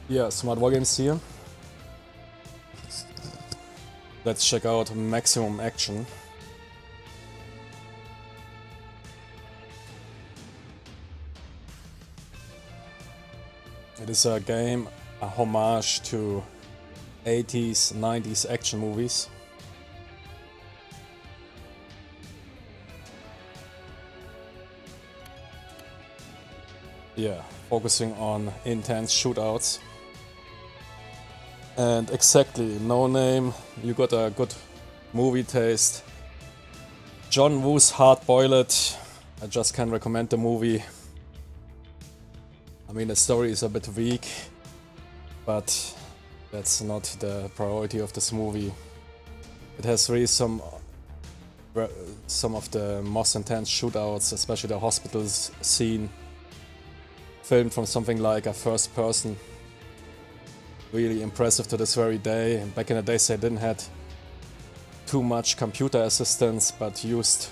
Yeah, Smart Wargames here. Let's check out Maximum Action. It is a game, a homage to 80s, 90s action movies. Yeah, focusing on intense shootouts. And exactly, no name, you got a good movie taste. John Woo's Hard Boiled, I just can recommend the movie. I mean, the story is a bit weak, but that's not the priority of this movie. It has really some of the most intense shootouts, especially the hospitals scene, filmed from something like a first person. Really impressive to this very day. And back in the days they didn't had too much computer assistance, but used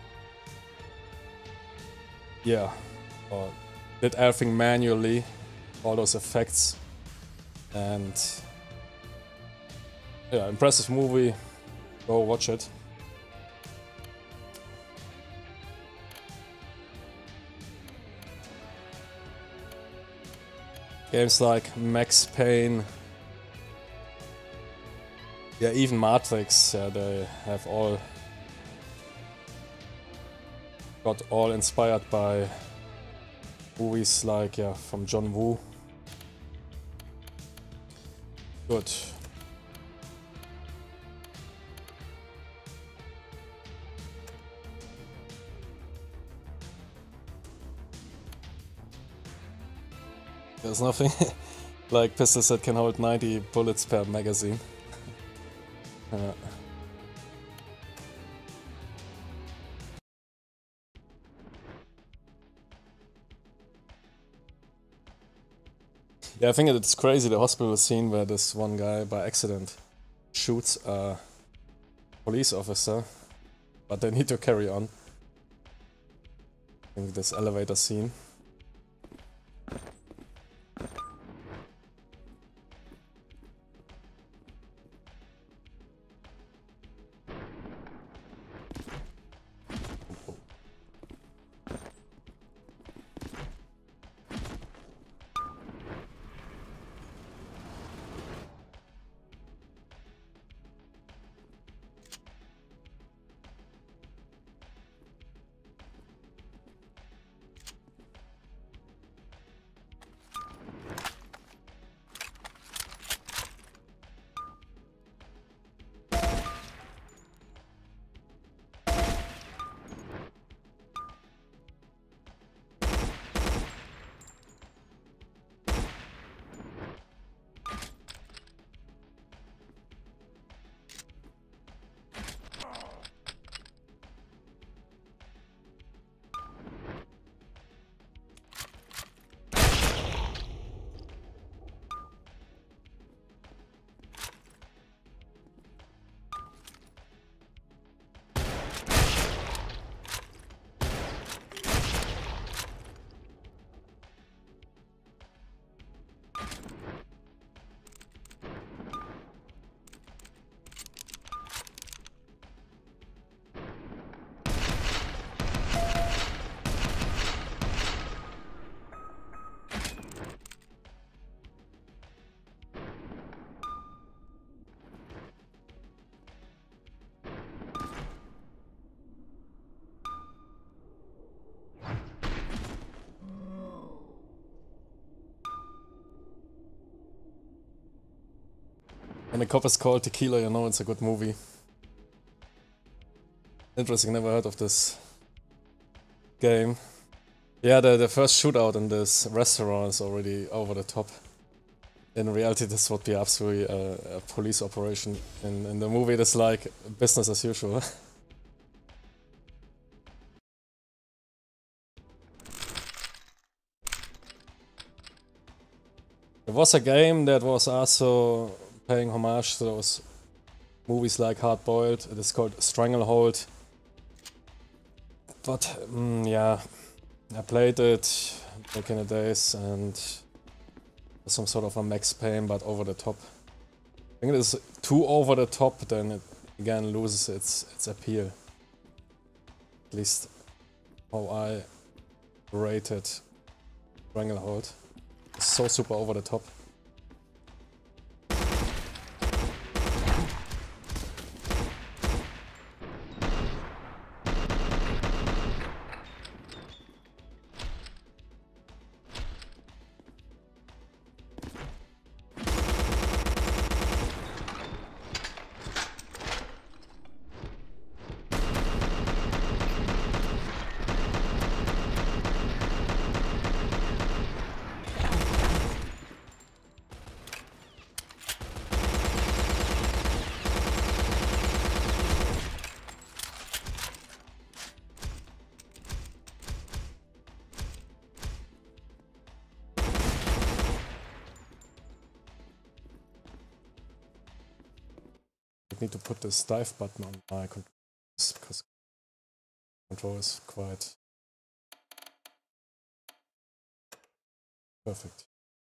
or did everything manually, all those effects. And yeah, impressive movie. Go watch it. Games like Max Payne, yeah, even Matrix, yeah, they have all got all inspired by movies like, yeah, from John Woo. Good. There's nothing like pistols that can hold 90 bullets per magazine. Yeah, I think it's crazy, the hospital scene where this one guy by accident shoots a police officer, but they need to carry on. I think this elevator scene. When the cop is called Tequila, you know it's a good movie. Interesting, never heard of this game. Yeah, the first shootout in this restaurant is already over the top. In reality, this would be absolutely a police operation. In the movie, it is like business as usual. There was a game that was also paying homage to those movies like Hard Boiled. It is called Stranglehold. But yeah, I played it back in the days and some sort of a Max Payne, but over the top. I think it is too over the top, then it again loses its appeal. At least how I rated Stranglehold. It's so super over the top. I need to put this dive button on my controls because control is quite perfect.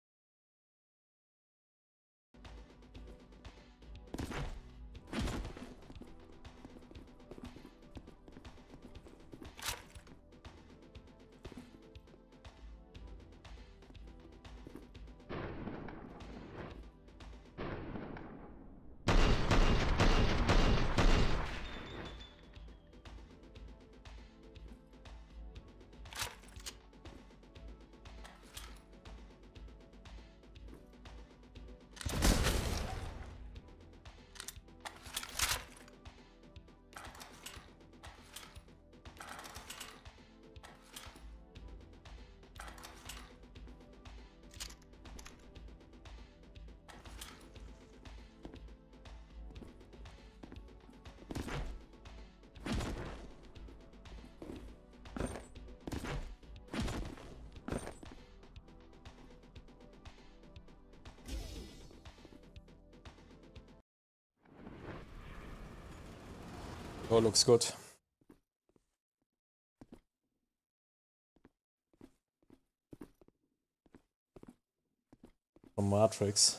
Oh, looks good. From Matrix.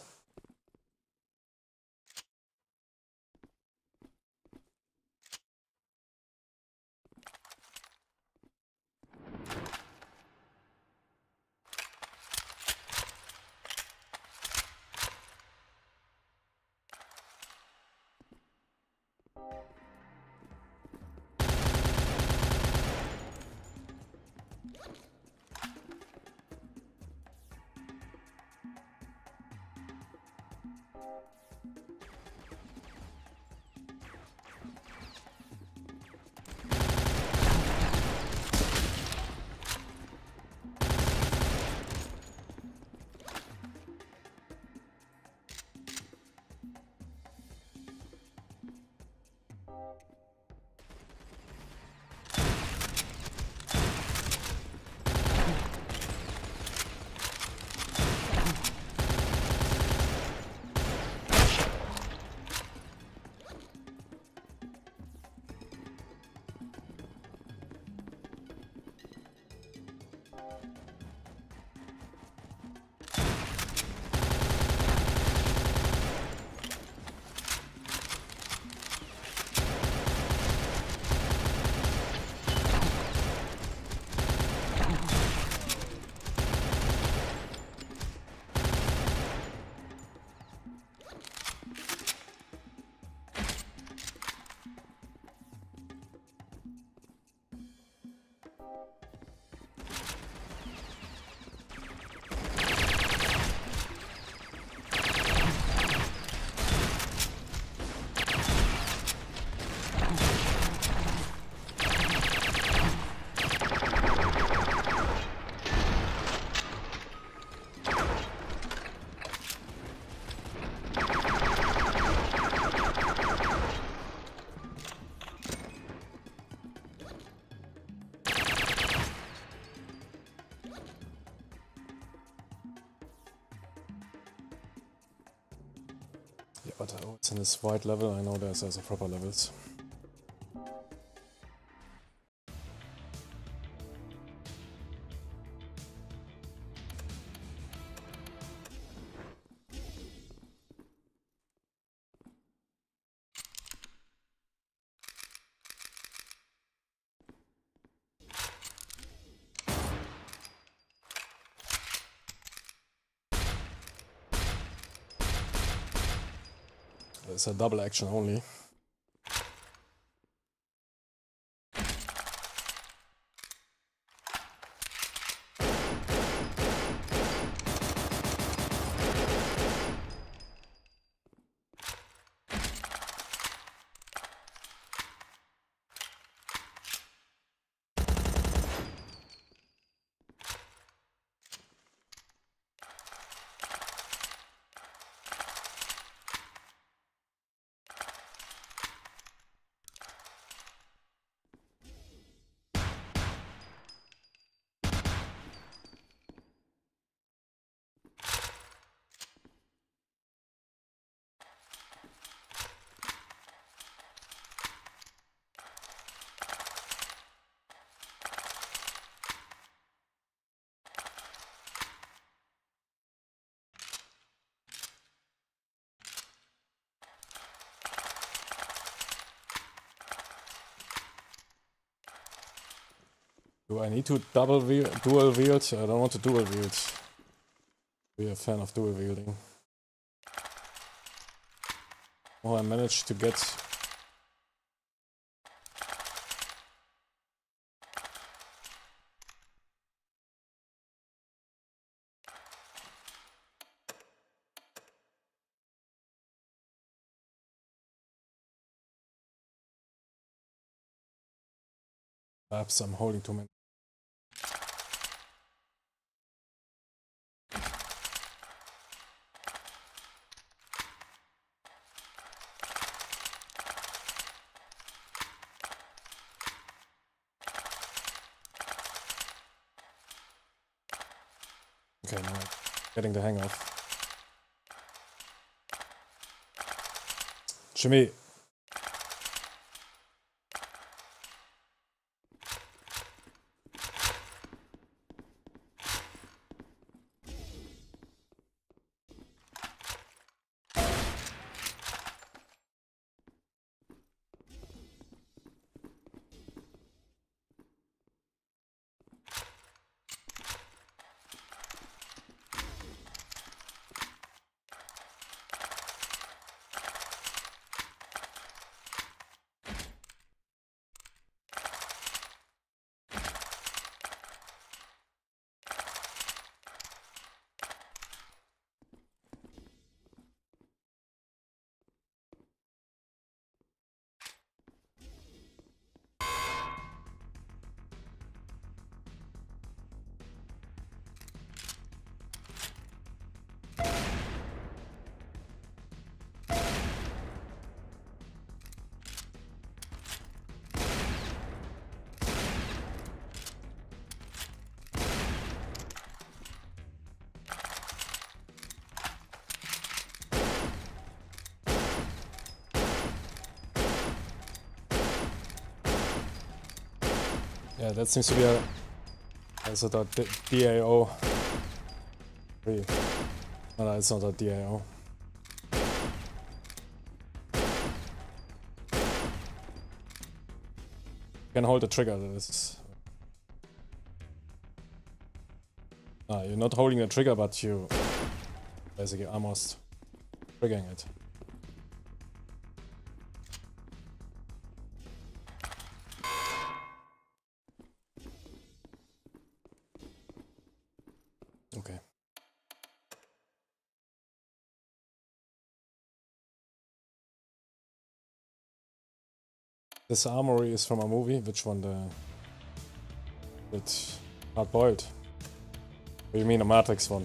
Yeah, but it's in this white level. I know there's also proper levels. It's a double action only. Do I need to dual wield? I don't want to dual wield. Be a fan of dual wielding. Oh, I managed to get... Perhaps I'm holding too many. Okay, now I'm getting the hang of. Jimmy! Yeah, that seems to be a... Also the DAO. Really. No, it's not a DAO. You can hold the trigger, this is... you're not holding the trigger, but you basically almost triggering it. Okay. This armory is from a movie. Which one? It's Hard Boiled. What do you mean a Matrix one?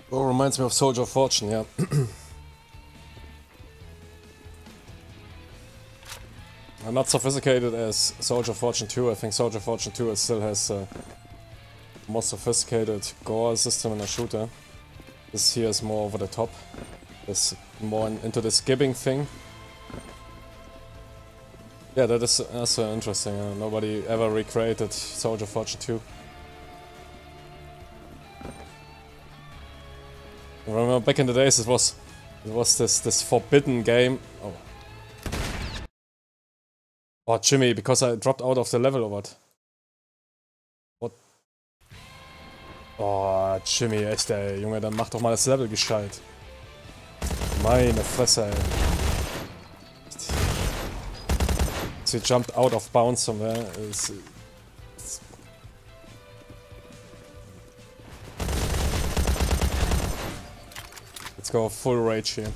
Oh, reminds me of Soldier of Fortune, yeah. Not sophisticated as Soldier of Fortune 2. I think Soldier of Fortune 2 still has a more sophisticated gore system in a shooter. This here is more over the top. It's more into this gibbing thing. Yeah, that is also interesting. Nobody ever recreated Soldier of Fortune 2. I remember back in the days it was this forbidden game. Oh. Oh, Jimmy, because I dropped out of the level or what? What? Oh, Jimmy, echt ey, Junge, dann mach doch mal das Level gescheit. Meine Fresse, ey. She jumped out of bounds somewhere. Let's go full rage here.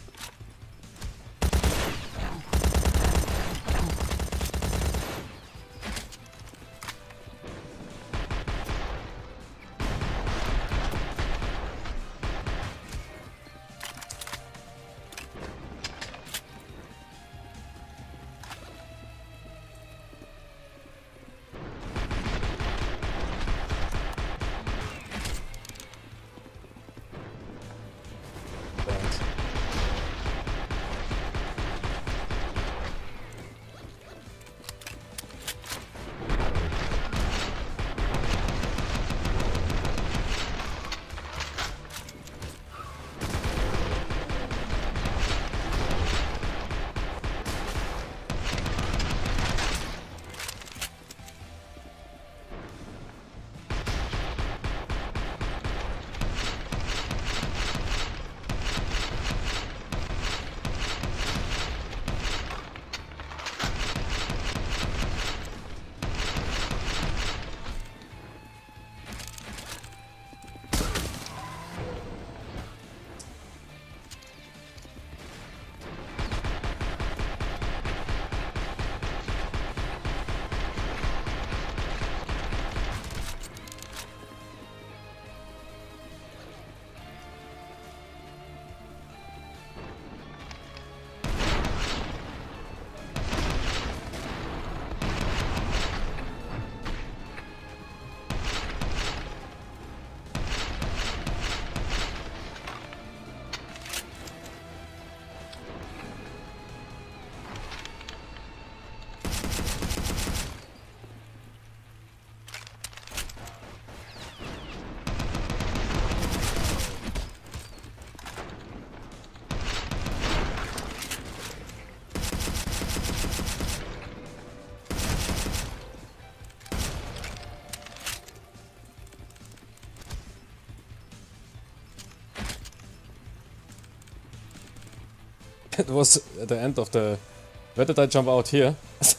It was at the end of the... Where did I jump out here?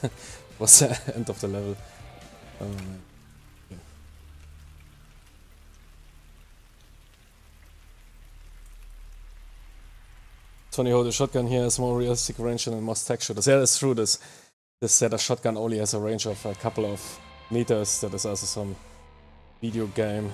Was the end of the level. Yeah. Tony hold the shotgun here has more realistic range than most tech shooters. Yeah, that's true. This set of shotgun only has a range of a couple of meters. That is also some video game.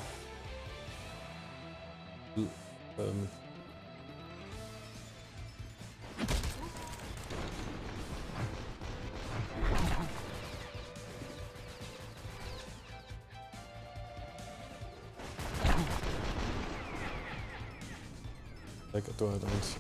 Like, do I don't.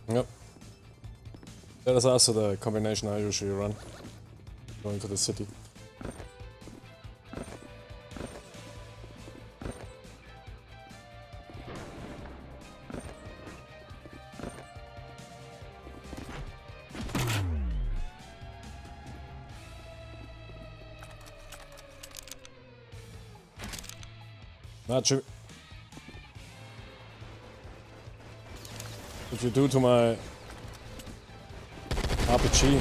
Yep. That is also the combination I usually run. Going to the city. Not true. What you do to my RPG?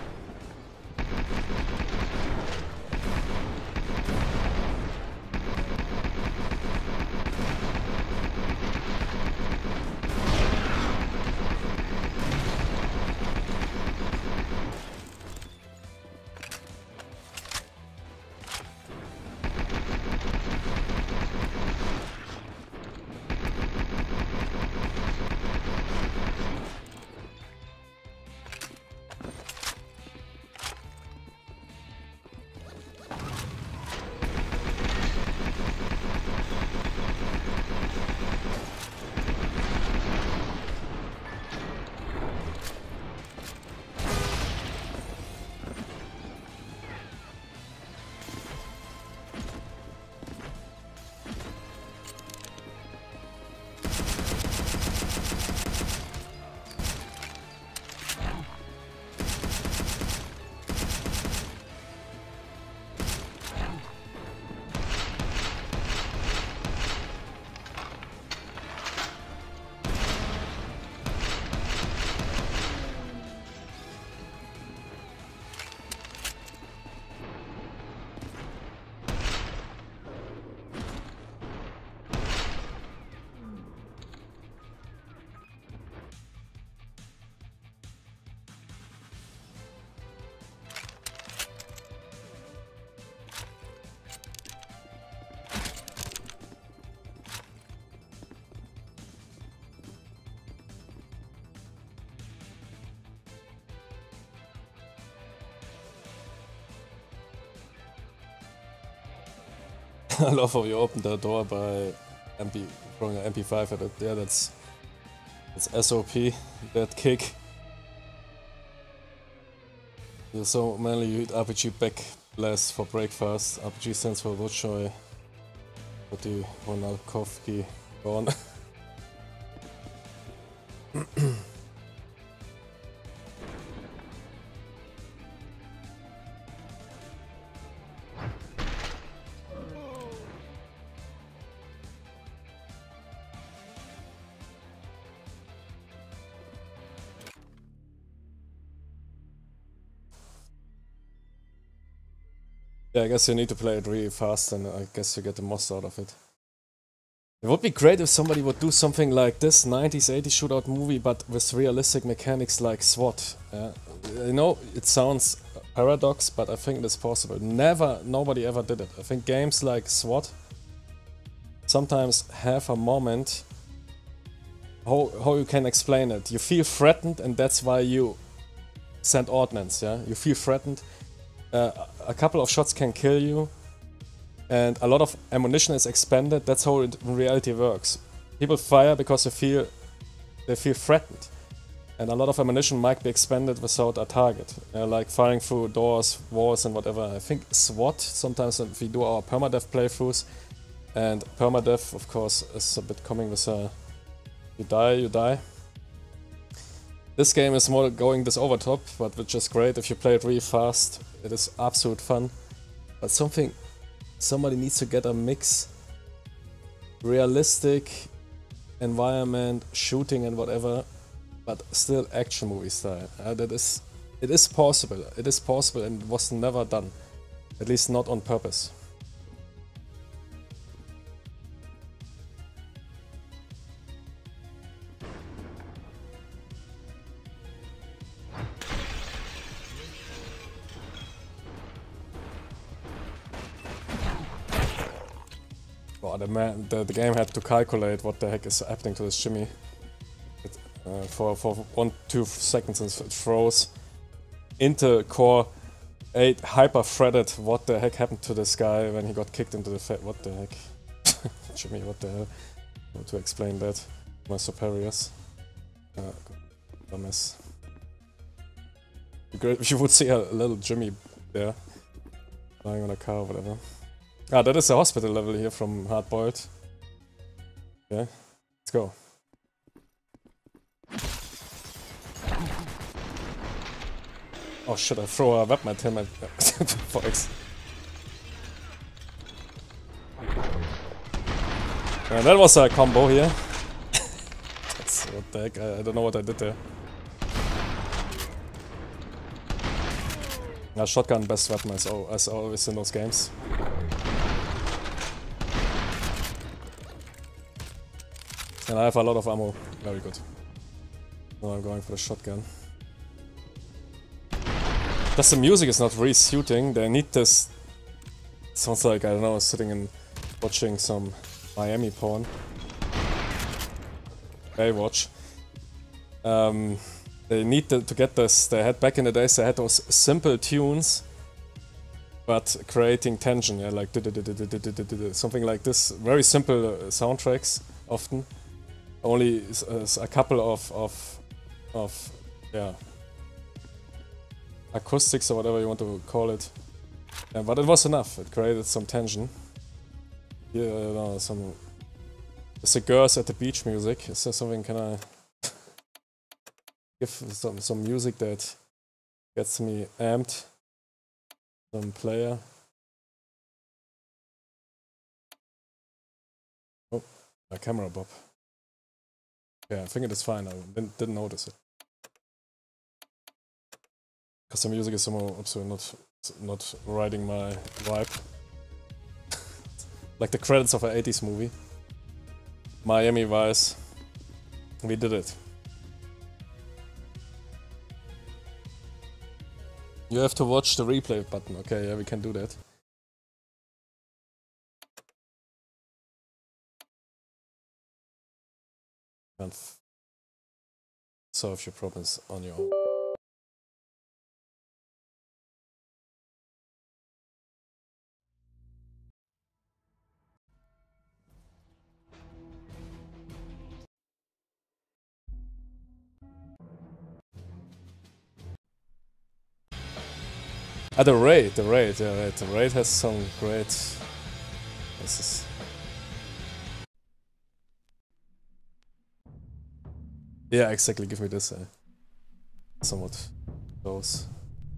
I love how you opened the door by throwing an MP5 at it. Yeah, that's SOP, that kick. You're so manly, you eat RPG back blast for breakfast. RPG stands for Wojciech Wonalkowski. Go on. Yeah, I guess you need to play it really fast and I guess you get the most out of it. It would be great if somebody would do something like this 90s, 80s shootout movie but with realistic mechanics like SWAT. I know it sounds paradox, but I think it is possible. Nobody ever did it. I think games like SWAT sometimes have a moment, how you can explain it. You feel threatened and that's why you send ordnance, yeah? You feel threatened. A couple of shots can kill you, and a lot of ammunition is expended. That's how it in reality works. People fire because they feel threatened, and a lot of ammunition might be expended without a target, like firing through doors, walls, and whatever. I think SWAT sometimes if we do our permadeath playthroughs, and permadeath of course is a bit coming with a you die. This game is more going this over top, but which is great if you play it really fast. It is absolute fun. But somebody needs to get a mix. Realistic environment, shooting and whatever, but still action movie style. It is possible. It is possible and it was never done. At least not on purpose. The game had to calculate what the heck is happening to this shimmy. For 1-2 seconds it froze. Intel Core 8 hyper threaded what the heck happened to this guy when he got kicked into the face. What the heck? Jimmy, what the hell? How to explain that? My superiors. a mess. Great if you would see a little Jimmy there. Lying on a car or whatever. Ah, that is the hospital level here from Hardboiled. Yeah, let's go. Oh shit, I throw a weapon at him and Fox. And that was a combo here. That's what the heck, I don't know what I did there. Yeah, shotgun best weapon as always in those games. And I have a lot of ammo. Very good. So I'm going for the shotgun. Just the music is not really suiting. They need this. It sounds like, I don't know, sitting and watching some Miami porn. Baywatch. They need to get this. They had back in the days, they had those simple tunes, but creating tension. Yeah, like something like this. Very simple soundtracks often. Only a couple of yeah, acoustics or whatever you want to call it. Yeah, but it was enough. It created some tension. Yeah, no, some cigars at the beach music. Is there something? Can I give some music that gets me amped? Some player. Oh, a camera bob. Yeah, I think it is fine. I didn't notice it. Because the music is somehow absolutely not riding my vibe. Like the credits of an 80s movie. Miami Vice. We did it. You have to watch the replay button. Okay, yeah, we can do that. And solve your problems on your own. Ah, the raid, yeah, right. The raid has some great. This is. Yeah, exactly. Give me this. Somewhat close.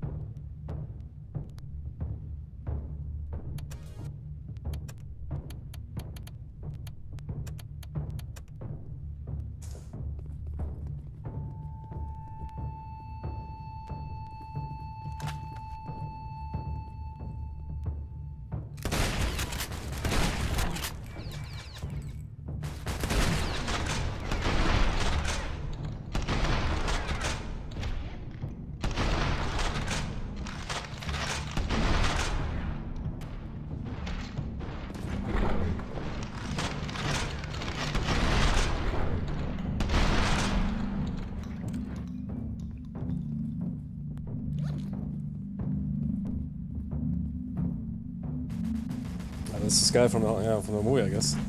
This is this guy from the movie, I guess.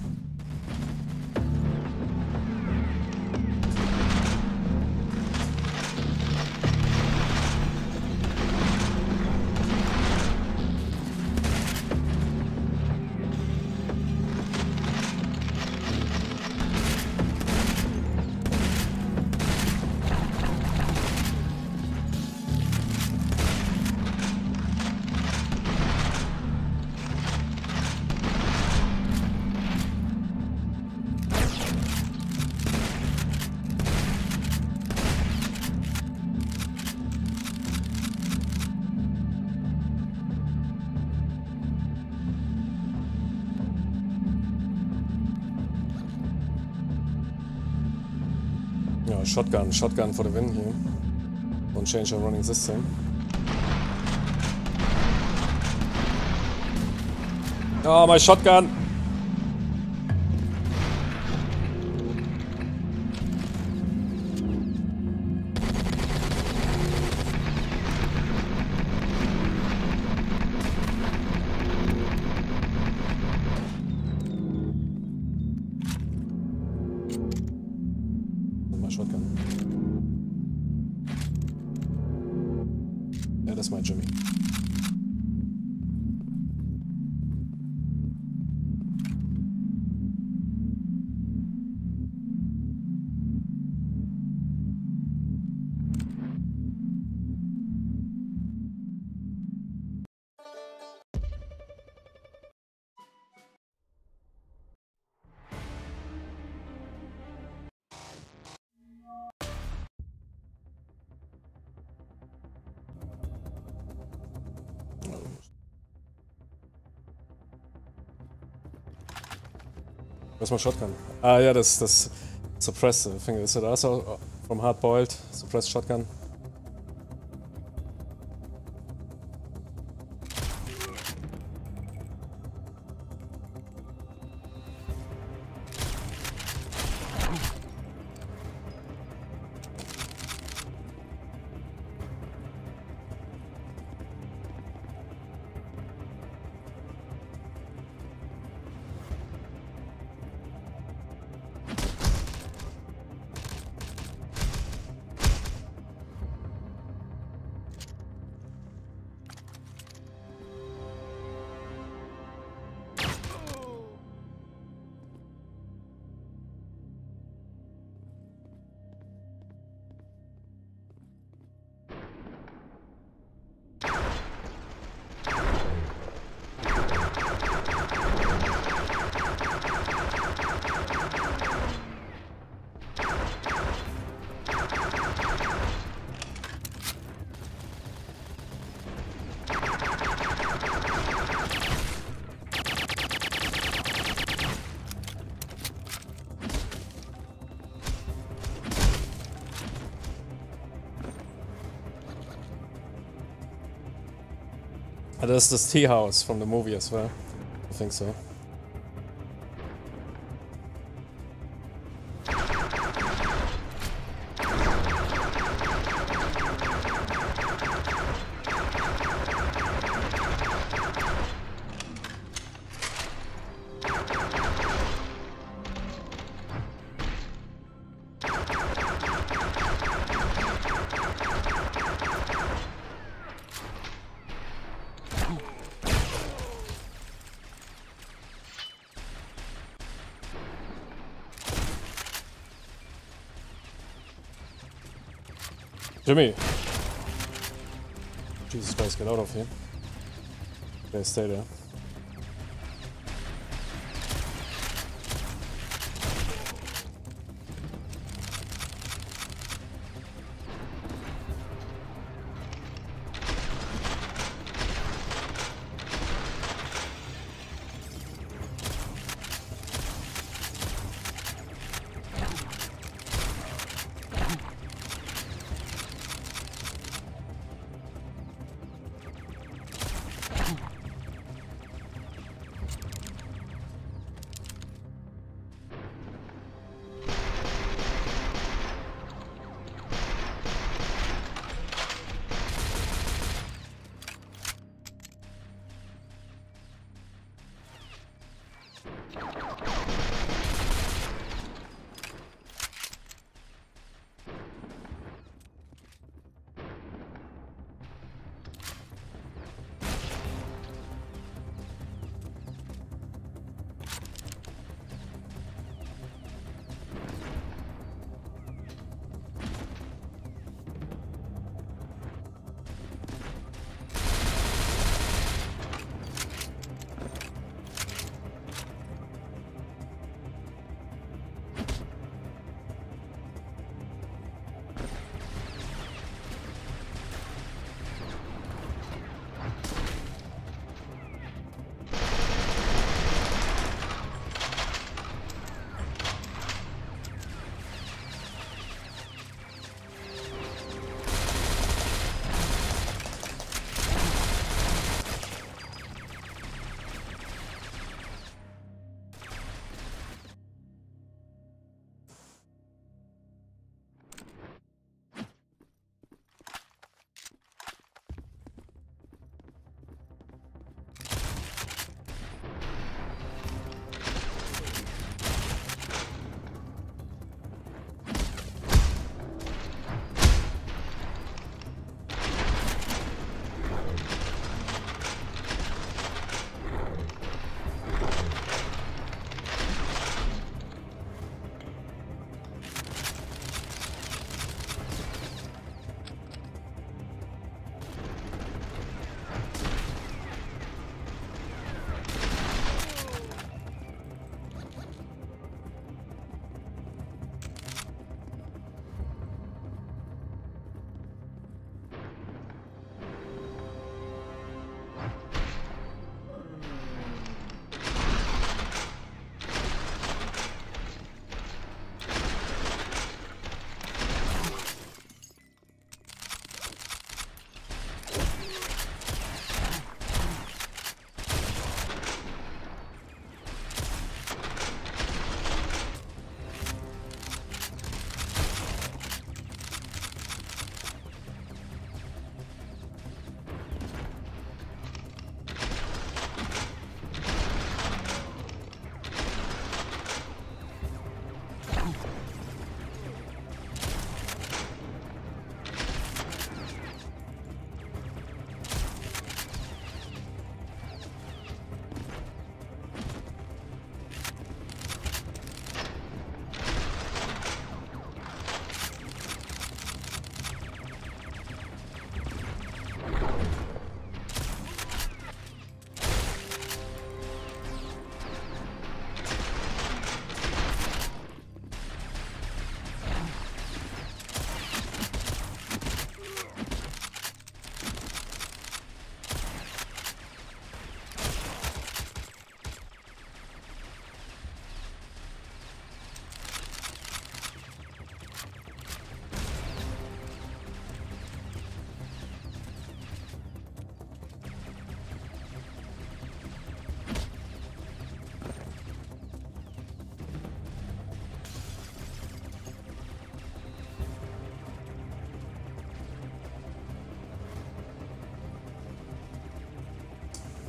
Ja, Shotgun for the win here. Don't change our running system. Oh, my shotgun! My shotgun. That is my Jimmy. Where's my shotgun? Ah, yeah, das suppressed thing. Is it also from Hard Boiled? Suppressed shotgun? There's this tea house from the movie as well. I think so. Jimmy! Jesus Christ, get out of here. Okay, stay there.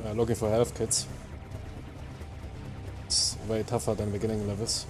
looking for health kits. It's way tougher than beginning levels.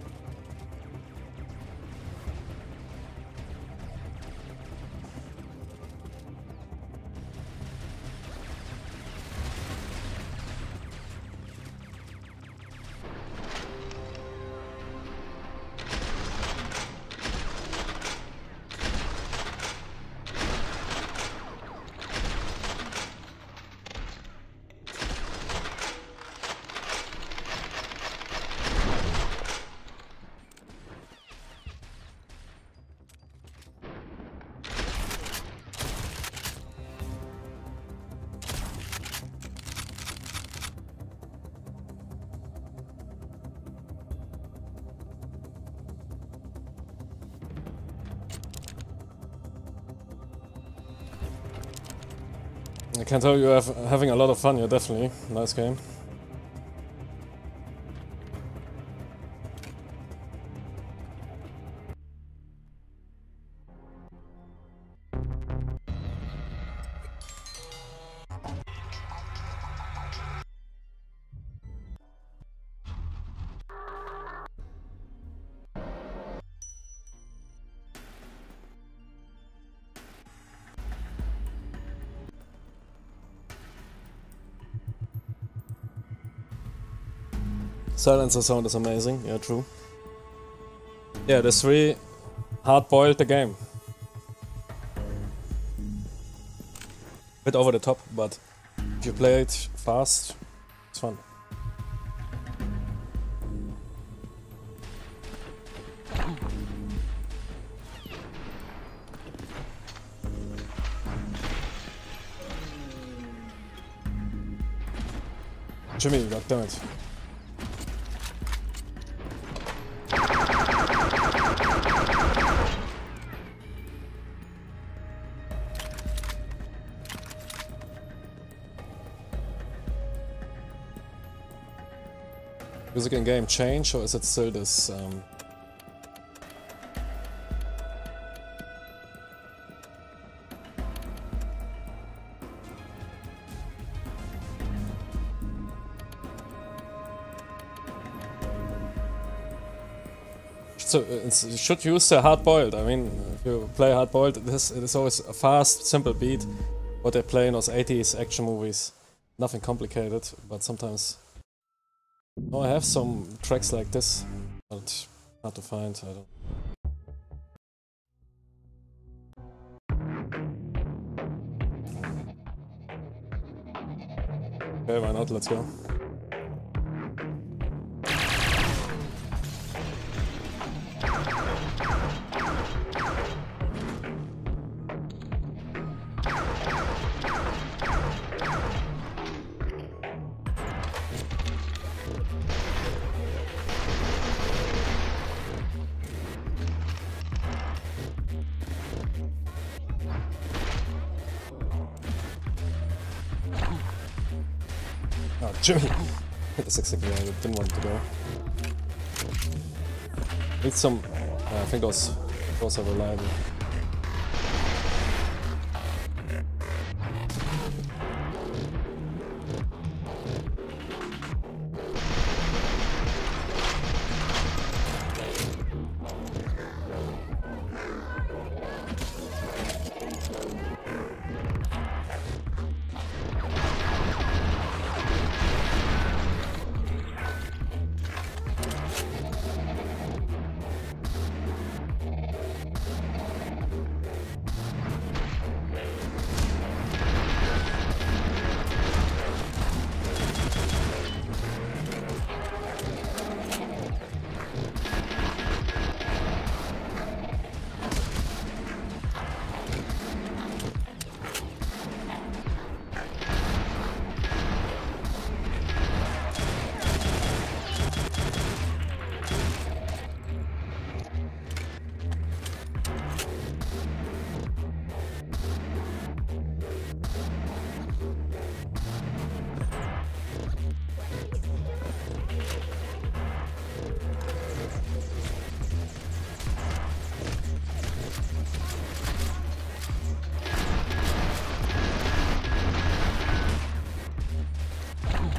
I can tell you're having a lot of fun here, definitely. Nice game. Silencer sound is amazing, yeah, true. Yeah, the 3 hard-boiled the game. Bit over the top, but if you play it fast, it's fun. Jimmy, goddammit. Music in game change, or is it still this? So you should use the hard-boiled. I mean, if you play hard-boiled, it is always a fast, simple beat. What they play in those 80s action movies, nothing complicated, but sometimes. Oh, I have some tracks like this, but hard to find, I don't. Okay, why not, let's go. Oh, Jimmy! That's exactly where I didn't want to go. Need some... I think those are reliable.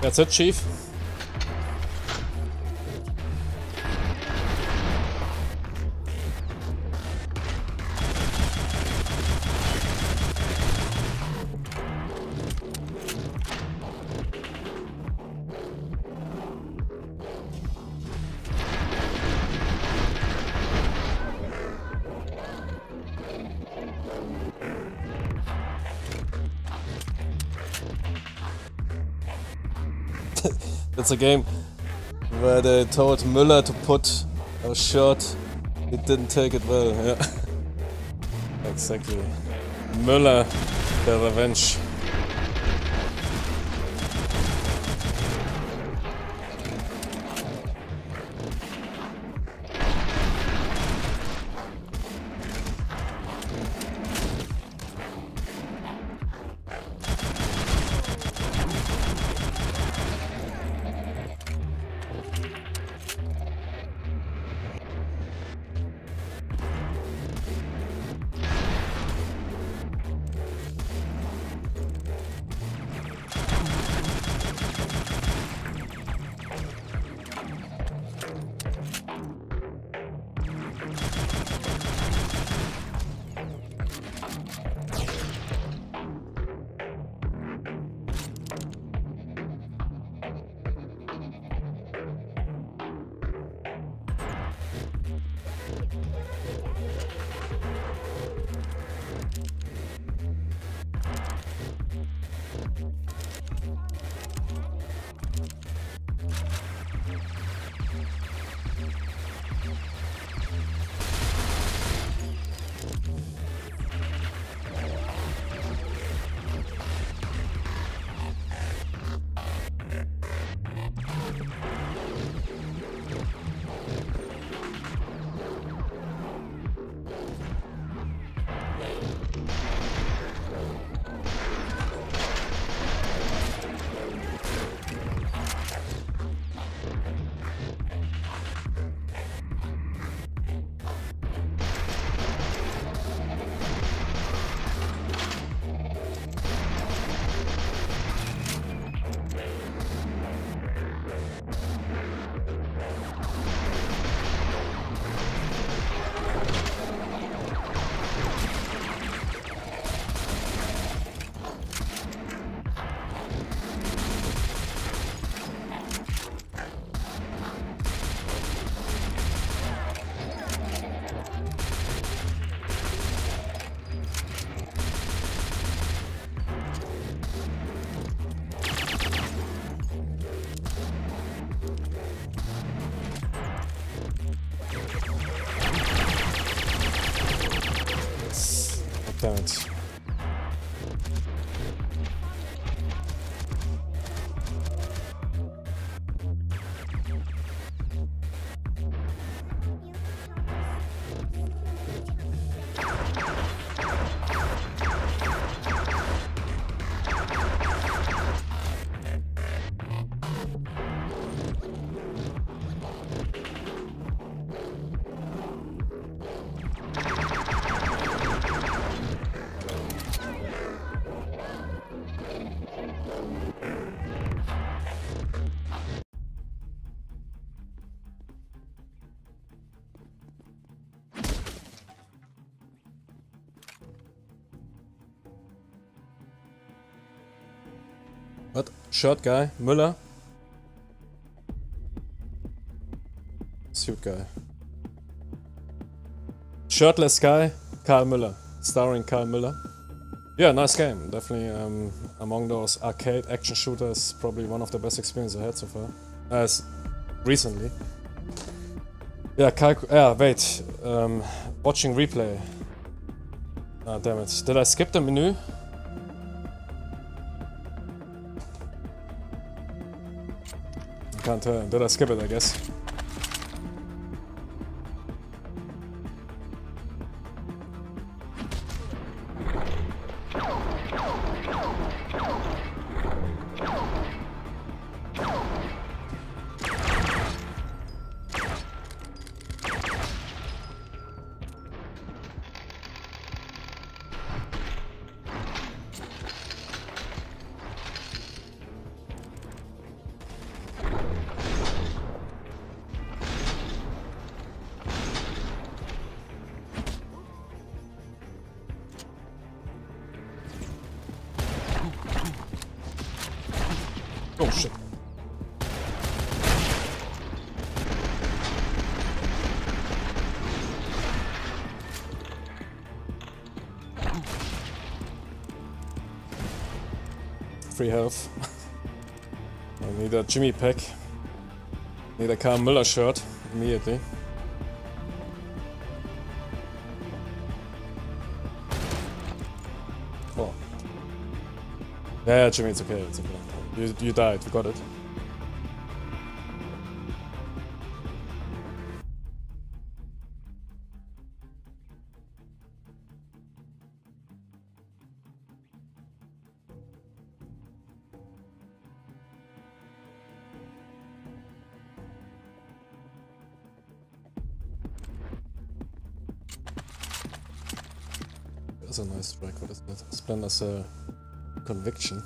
That's it, Chief. It's a game where they told Müller to put a shot. He didn't take it well, yeah. Exactly. Müller, the revenge. Damn it. What? Shirt guy? Müller? Suit guy. Shirtless guy? Karl Müller. Starring Karl Müller. Yeah, nice game. Definitely among those arcade action shooters, probably one of the best experiences I had so far. Recently. Yeah, wait. Watching replay. Ah, damn it. Did I skip the menu? Can't tell. Did I skip it, I guess? Oh shit. Free health. I need a Jimmy pack. Need a Carl Müller shirt immediately. Oh. Yeah, Jimmy, it's okay, it's okay. You died, you got it. That's a nice track, what is that? Splender's Conviction.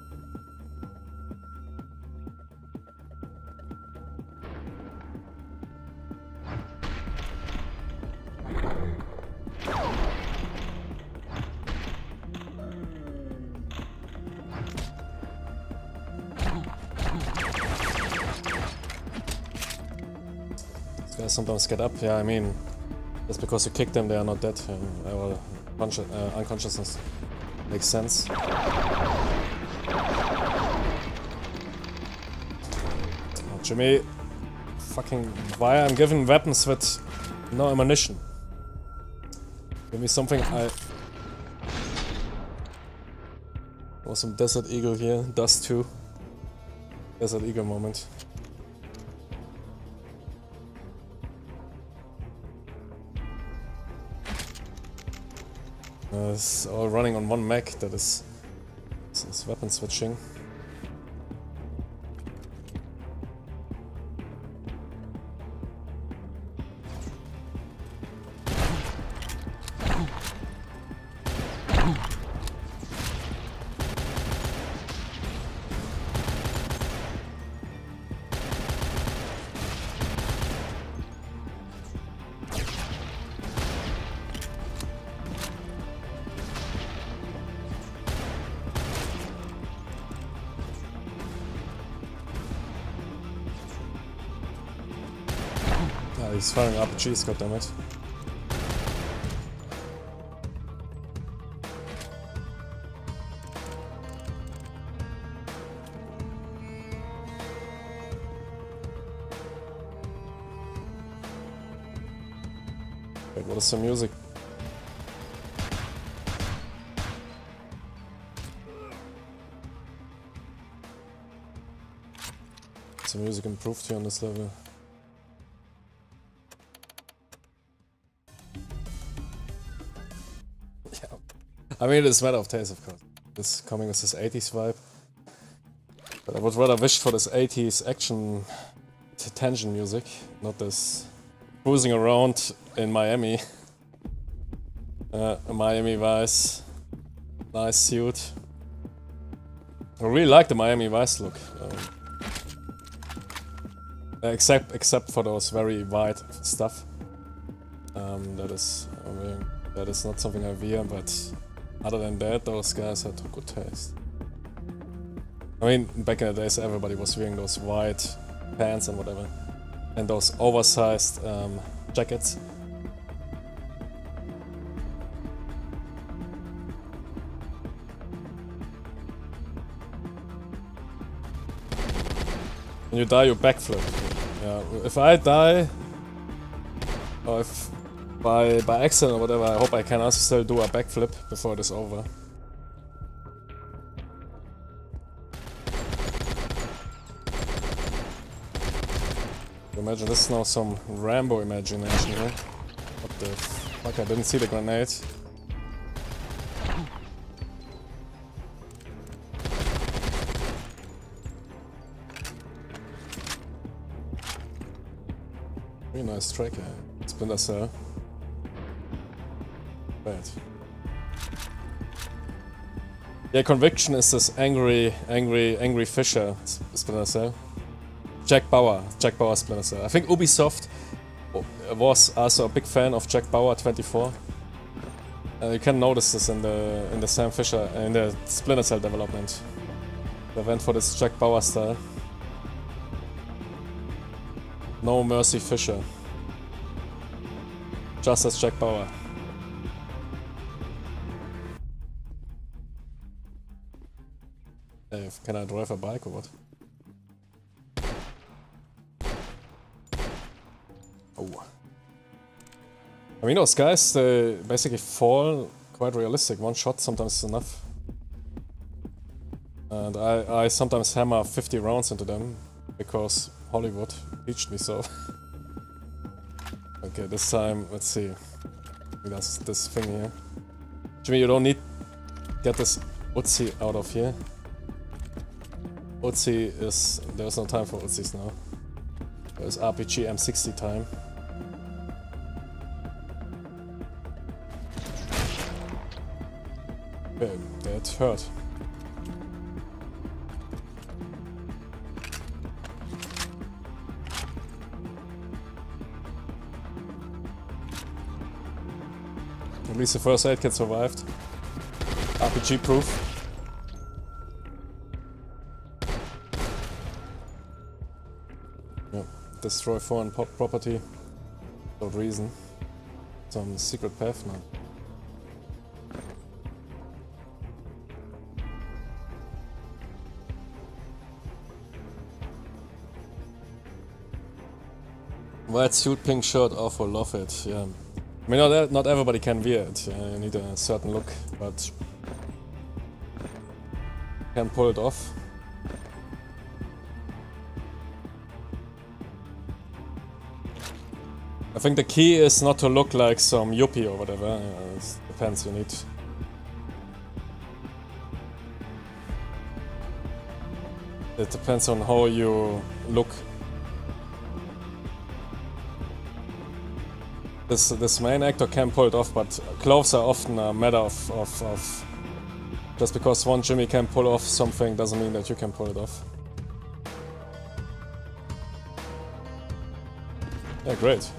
These guys sometimes get up, yeah, I mean, just because you kick them, they are not dead. Or unconsciousness makes sense. Oh, Jimmy, fucking, why I'm given weapons with no ammunition? Give me something I... Oh, some Desert Eagle here, Dust 2. Desert Eagle moment. It's all running on one mech, that is weapon switching. He's firing RPGs, goddammit. Wait, what is the music? Is the music improved here on this level? I mean, it's a matter of taste, of course. This coming with this 80s vibe. But I would rather wish for this 80s action tension music, not this cruising around in Miami. Miami Vice. Nice suit. I really like the Miami Vice look. Except for those very wide stuff. That is not something I wear, but other than that, those guys had good taste. I mean, back in the days, everybody was wearing those wide pants and whatever, and those oversized jackets. When you die, you backflip. Yeah, if I die, or if by accident or whatever, I hope I can also still do a backflip before it is over. Imagine this is now some Rambo imagination here. What the fuck, I didn't see the grenade. Very nice track, yeah. Splinter Cell. Bad. Yeah, Conviction is this angry Fisher Splinter Cell. Jack Bauer Splinter Cell. I think Ubisoft was also a big fan of Jack Bauer 24. You can notice this in the Sam Fisher in the Splinter Cell development. They went for this Jack Bauer style. No mercy Fisher. Just as Jack Bauer. Hey, can I drive a bike or what? Oh. I mean, those guys, they basically fall quite realistic. One shot sometimes is enough. And I sometimes hammer 50 rounds into them because Hollywood teached me so. Okay, this time, let's see. That's this thing here. Jimmy, you don't need get this Uzi out of here. Uzi is... there's no time for Uzis now. There's RPG M60 time. Okay, that hurt. At least the first aid kit survived. RPG proof. Yeah. Destroy foreign property. Without reason. Some secret path now. White suit, pink shirt, awful, love it, yeah. I mean, not everybody can wear it, you need a certain look, but can pull it off. I think the key is not to look like some yuppie or whatever, it depends, you need... It depends on how you look. This main actor can pull it off, but clothes are often a matter of just because one Jimmy can pull off something doesn't mean that you can pull it off. Yeah, great.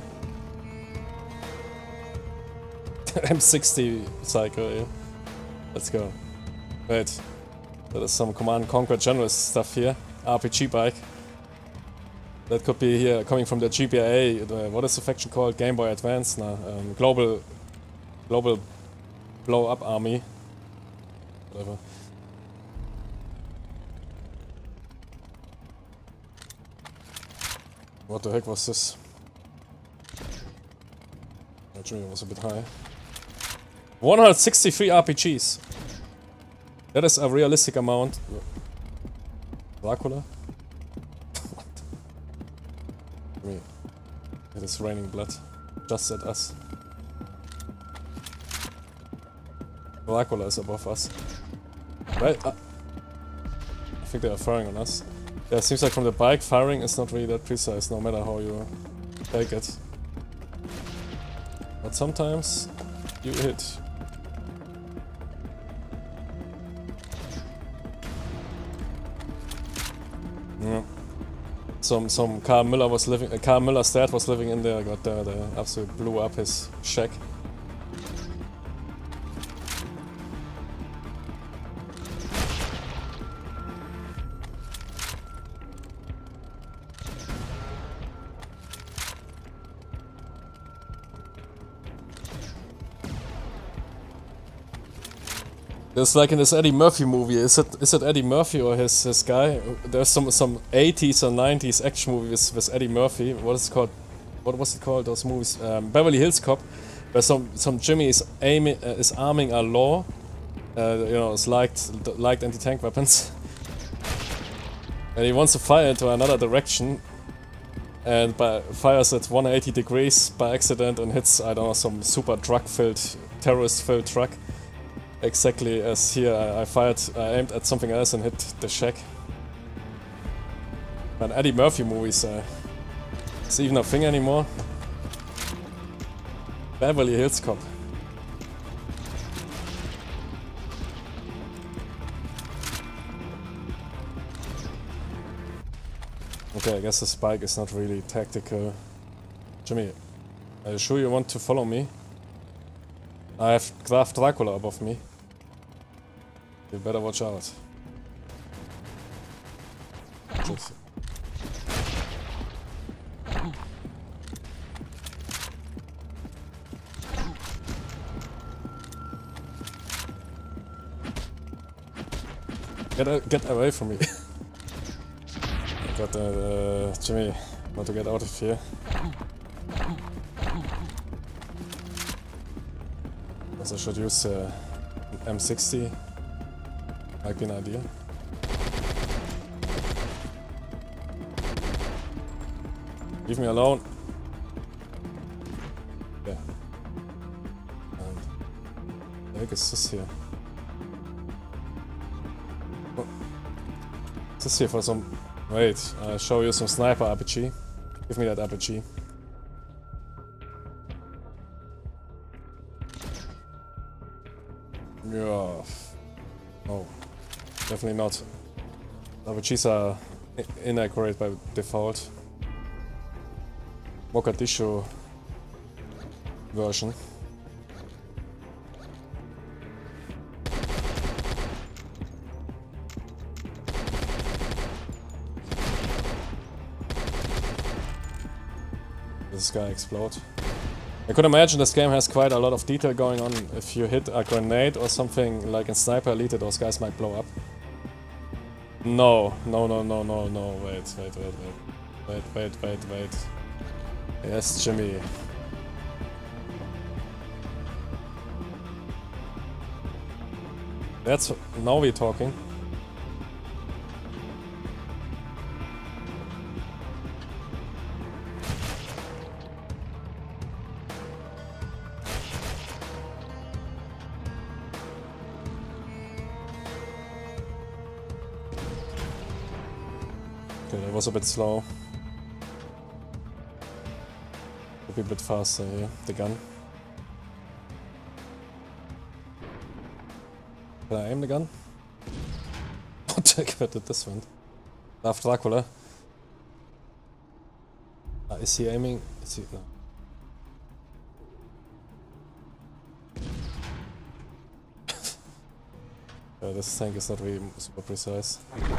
M60 cycle, yeah. Let's go. Wait. That is some Command & Conquer Generous stuff here. RPG bike. That could be here, coming from the GBA, what is the faction called? Game Boy Advance? No, Global Blow Up Army. Whatever. What the heck was this? Actually, it was a bit high. 163 RPGs. That is a realistic amount. Dracula? It is raining blood. Just at us. Dracula is above us. Right? I think they are firing on us. Yeah, it seems like from the bike firing is not really that precise, no matter how you take it. But sometimes you hit. Yeah. Some Carl Miller was living. Carl Miller's dad was living in there. Got the absolutely blew up his shack. It's like in this Eddie Murphy movie. Is it Eddie Murphy or his guy? There's some 80s or 90s action movie with Eddie Murphy. What is it called? What was it called? Those movies? Beverly Hills Cop, where some Jimmy is arming a law. You know, it's liked anti-tank weapons, and he wants to fire into another direction, and fires at 180 degrees by accident and hits, I don't know, some super drug-filled, terrorist-filled truck. Exactly as here, I aimed at something else and hit the shack. And Eddie Murphy movies, is even a thing anymore. Beverly Hills Cop. Okay, I guess the spike is not really tactical. Jimmy, are you sure you want to follow me? I have Graf Dracula above me. You better watch out. this. Get away from me. Got Jimmy, want to get out of here. Also should use M60. Might be an idea. Leave me alone. Yeah. And the heck is this here? Oh. Is this here for some... Wait, I'll show you some sniper RPG. Give me that RPG. Yeah. No. Definitely not. RPGs are inaccurate by default. Mogadishu version. This guy explode. I could imagine this game has quite a lot of detail going on. If you hit a grenade or something like in Sniper Elite, those guys might blow up. No, no, no, no, no, no, wait. Yes, Jimmy. That's... now we're talking. Okay, that was a bit slow. Could be a bit faster here, the gun. Can I aim the gun? What the heck, where did this went? Graf Dracula. Is he aiming? Is he... no. Yeah, this tank is not really super precise.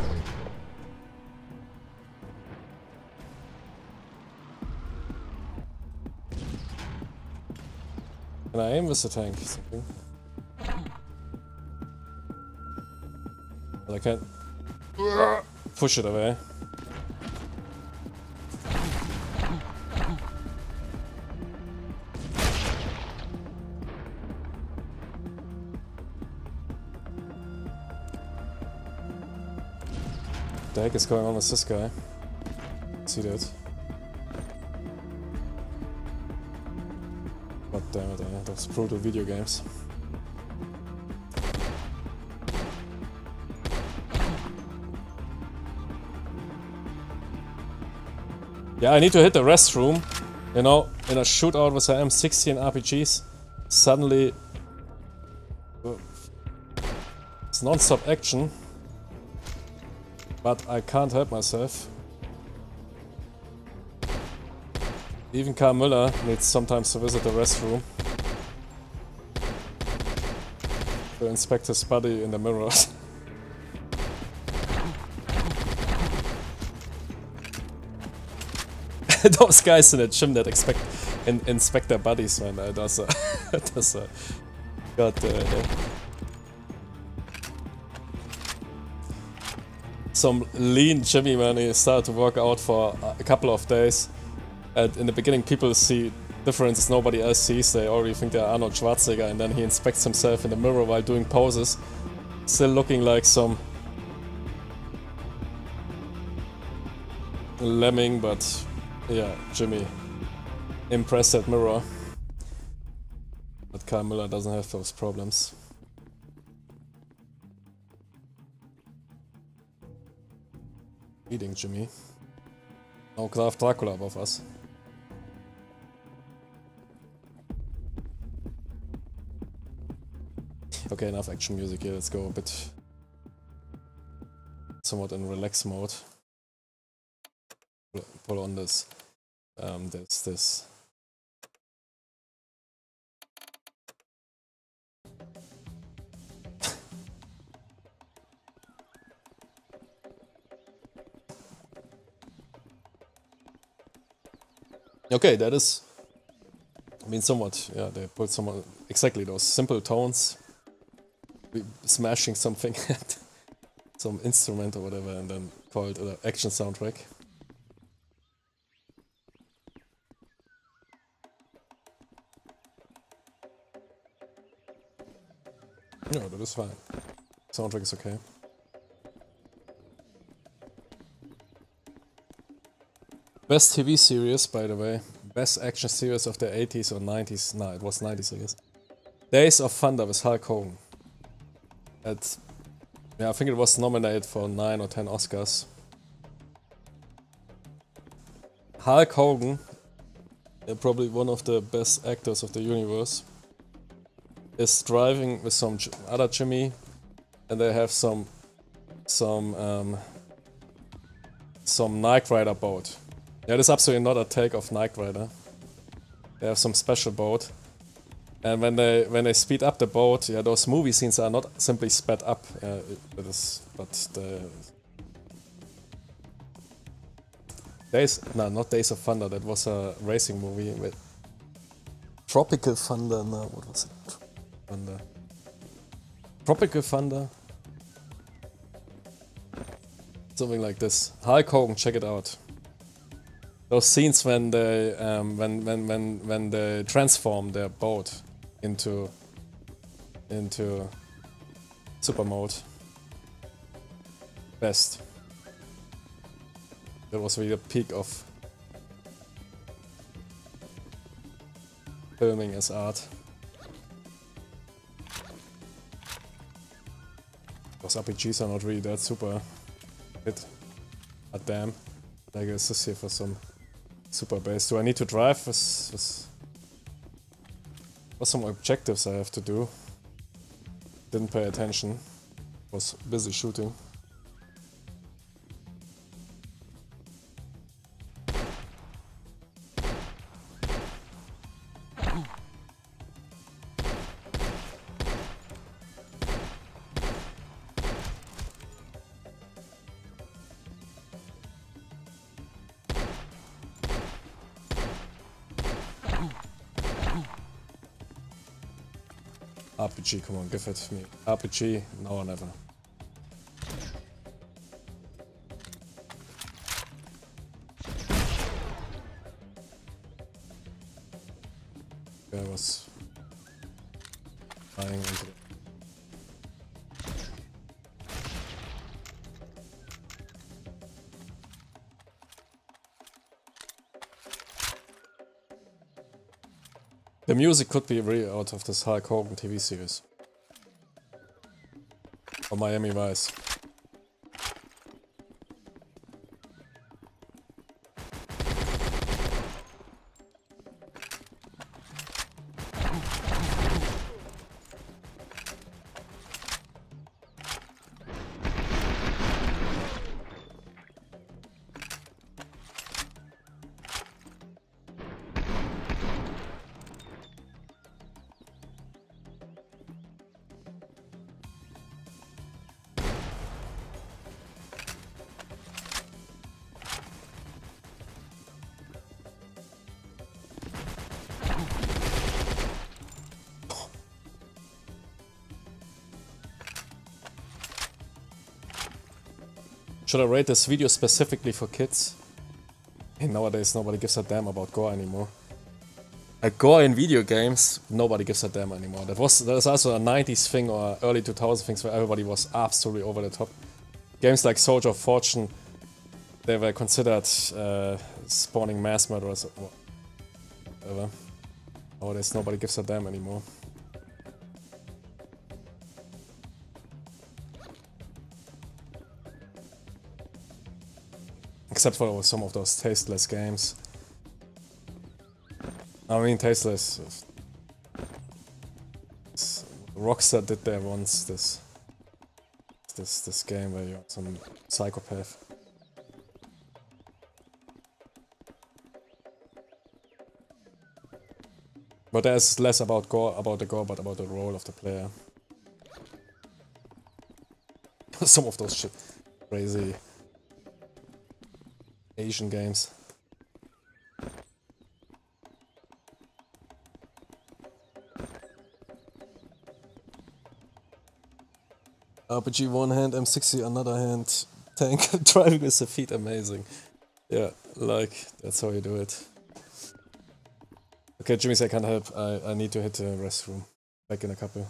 Can I aim with the tank? Something? But I can't push it away. What the heck is going on with this guy? See that? God damn it, those brutal video games. Yeah, I need to hit the restroom. You know, in a shootout with the M60 and RPGs, suddenly it's non-stop action, but I can't help myself. Even Karl Müller needs sometimes to visit the restroom to inspect his body in the mirrors. Those guys in the gym that inspect their bodies, man, that's a god. Some lean Jimmy, man, he started to work out for a couple of days. And in the beginning, people see differences nobody else sees. They already think they're Arnold Schwarzenegger, and then he inspects himself in the mirror while doing poses, still looking like some lemming, but yeah, Jimmy impressed that mirror. But Karl Müller doesn't have those problems. Eating Jimmy. Oh, Graf Dracula above us. Okay, enough action music here, let's go a bit somewhat in relax mode. Pull on this, this. Okay, that is, I mean, somewhat, yeah, they put somewhat, exactly those simple tones, smashing something at some instrument or whatever, and then call it an action soundtrack. No, that is fine. Soundtrack is okay. Best TV series, by the way. Best action series of the 80s or 90s. No, it was 90s, I guess. Days of Thunder with Hulk Hogan. Yeah, I think it was nominated for 9 or 10 Oscars. Hulk Hogan, probably one of the best actors of the universe, is driving with some other Jimmy, and they have some Knight Rider boat. Yeah, it is absolutely not a take of Knight Rider. They have some special boat, and when they speed up the boat, yeah, those movie scenes are not simply sped up. It is, but the not Days of Thunder. That was a racing movie with Tropical Thunder. No, what was it? Thunder. Tropical Thunder. Something like this. Hulk Hogan, check it out. Those scenes when they when they transform their boat into super mode. Best. That was really the peak of filming as art. Those RPGs are not really that super hit. But damn. I guess this here for some super base. Do I need to drive? What's some objectives I have to do? Didn't pay attention. Was busy shooting. RPG, come on, give it to me. RPG, now or never. I was flying into it. The music could be really out of this Hulk Hogan TV series. Or Miami Vice. Should I rate this video specifically for kids? Hey, nowadays nobody gives a damn about gore anymore. Gore in video games, nobody gives a damn anymore. That was also a 90s thing or early 2000s things where everybody was absolutely over the top. Games like Soldier of Fortune, they were considered spawning mass murderers or whatever. Nowadays nobody gives a damn anymore. Except for some of those tasteless games. I mean, tasteless. Rockstar did there once this game where you're some psychopath. But there's less about the gore, but about the role of the player. Some of those shit, crazy Asian games. RPG one hand, M60 another hand, tank driving with the feet, amazing. Yeah, like, that's how you do it. Okay, Jimmy, I can't help. I need to hit the restroom. Back in a couple.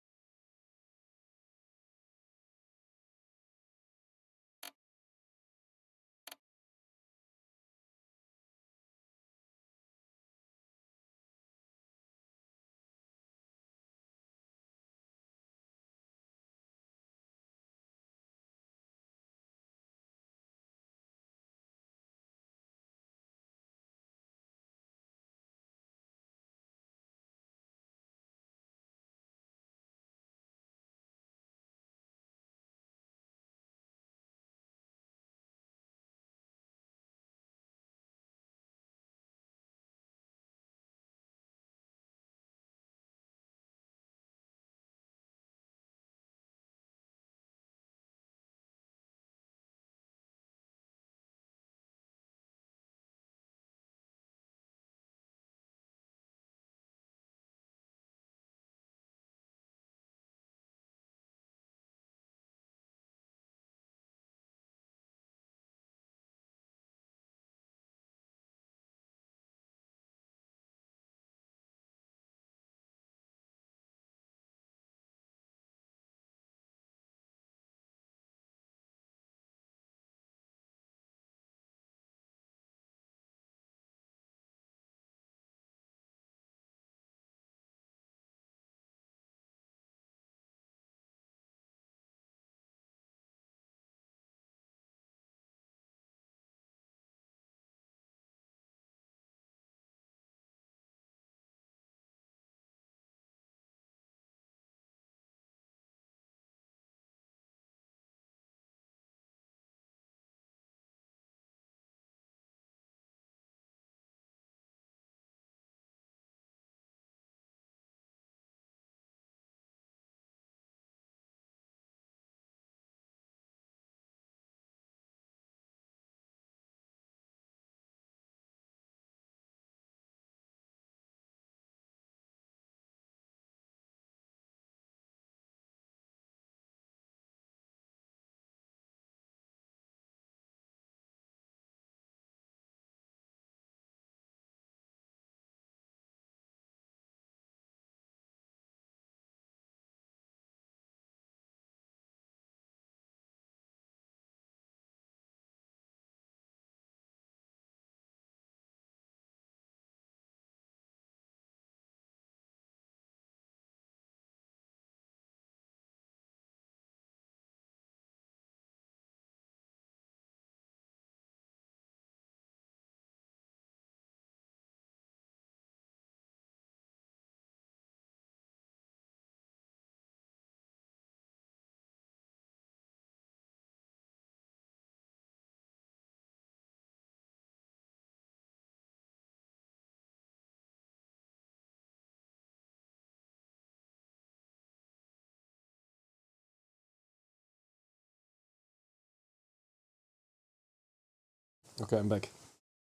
Okay, I'm back.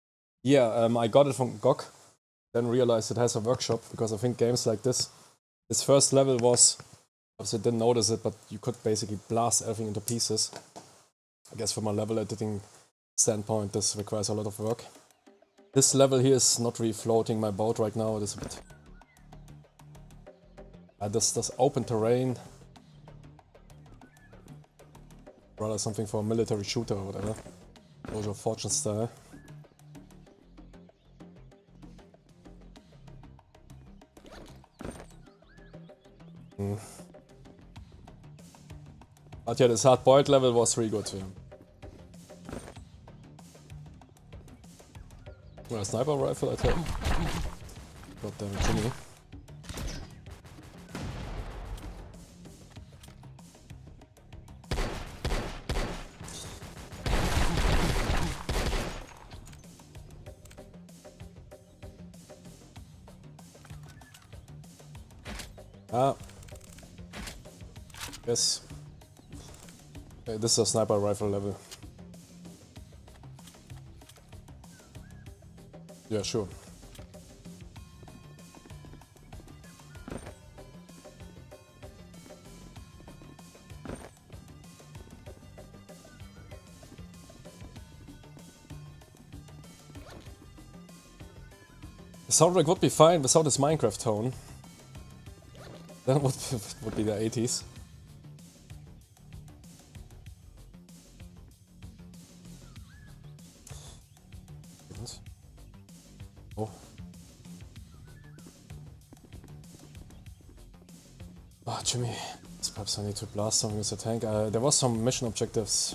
Yeah, I got it from GOG, then realized it has a workshop, because I think games like this first level was, obviously didn't notice it, but you could basically blast everything into pieces. I guess from a level editing standpoint, this requires a lot of work. This level here is not really floating my boat right now, it is a bit... this open terrain, rather something for a military shooter or whatever. Those are Fortune style. But yeah, this hard-boiled level was really good. Yeah. Well, a sniper rifle, I take. God damn it, Jimmy. Ah. Yes. Okay, this is a sniper rifle level. Yeah, sure. The soundtrack would be fine without its Minecraft tone. Then would be the 80s. Oh. Oh, Jimmy. Perhaps I need to blast something with the tank. There was some mission objectives.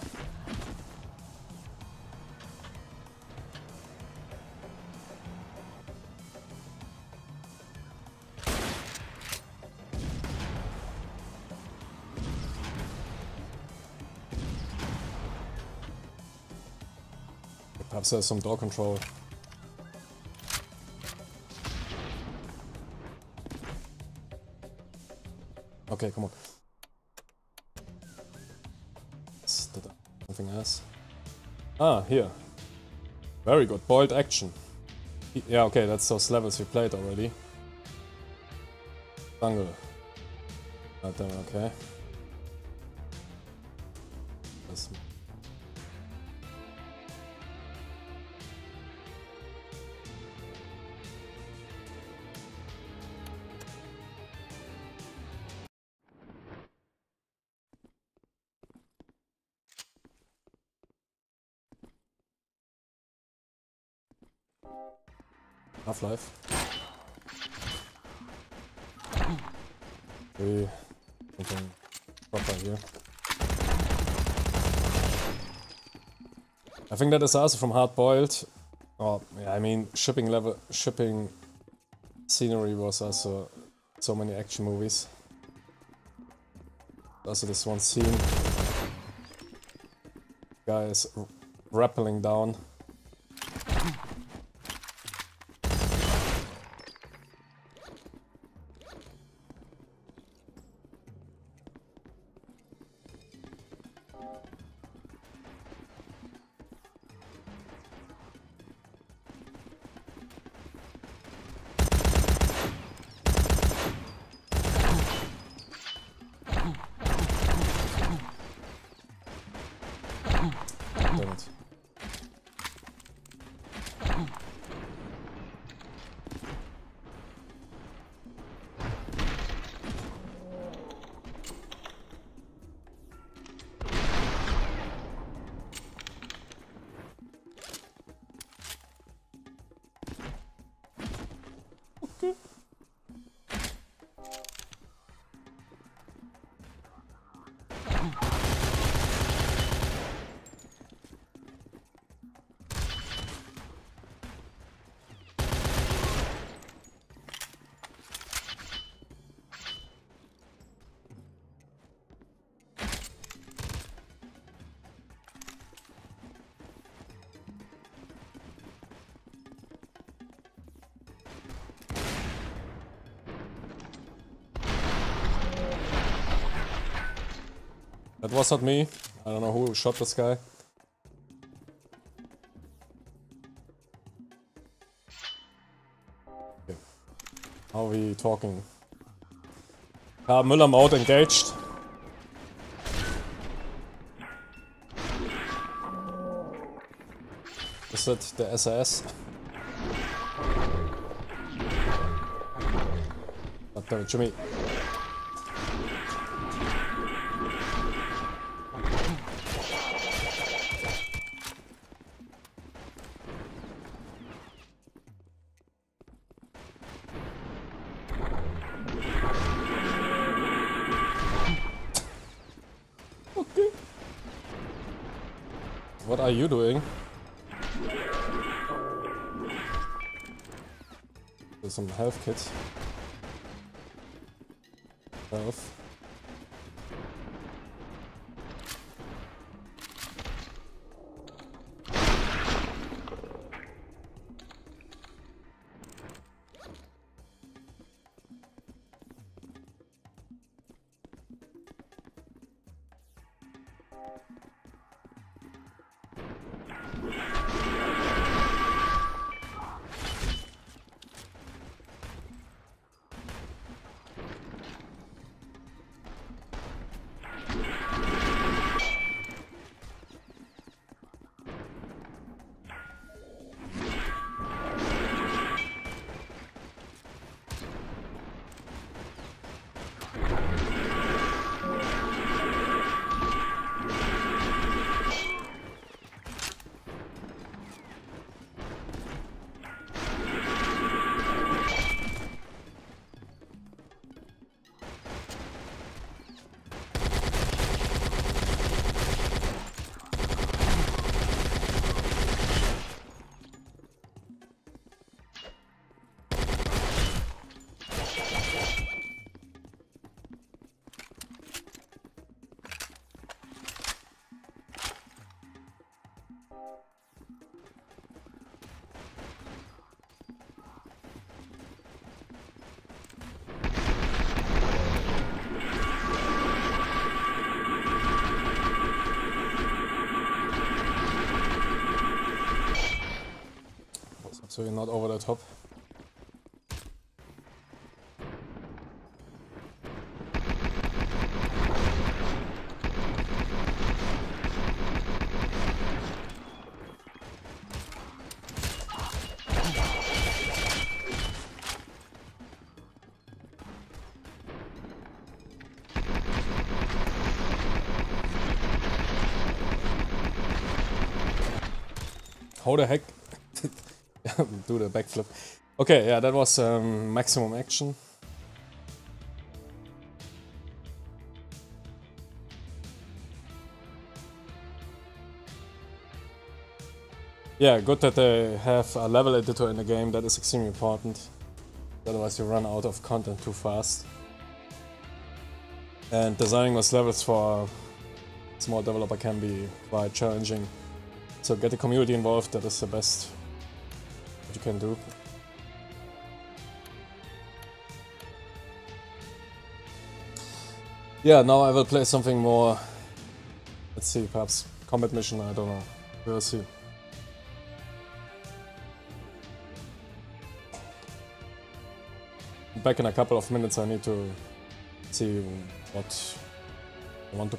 Perhaps there's some door control. Okay, come on. Something else. Ah, here. Very good. Boiled action. Yeah, okay, that's those levels we played already. Jungle. Damn, okay. That's Half-Life. Something proper here. I think that is also from Hard Boiled. Oh, yeah, I mean, shipping scenery was also so many action movies. Also this one scene. Guy is rappelling down. Damn it. Okay. That was not me. I don't know who shot this guy. Okay. How are we talking? Müller mode engaged. Is it the SAS? God damn it, Jimmy. Okay. What are you doing? There's some health kits. Health. so you're not over the top. How the heck? Do the backflip. Okay, yeah, that was maximum action. Yeah, good that they have a level editor in the game. That is extremely important. Otherwise you run out of content too fast. And designing those levels for a small developer can be quite challenging. So get the community involved, that is the best what you can do. Yeah, now I will play something more, let's see, perhaps combat mission, I don't know, we'll see. Back in a couple of minutes I need to see what I want to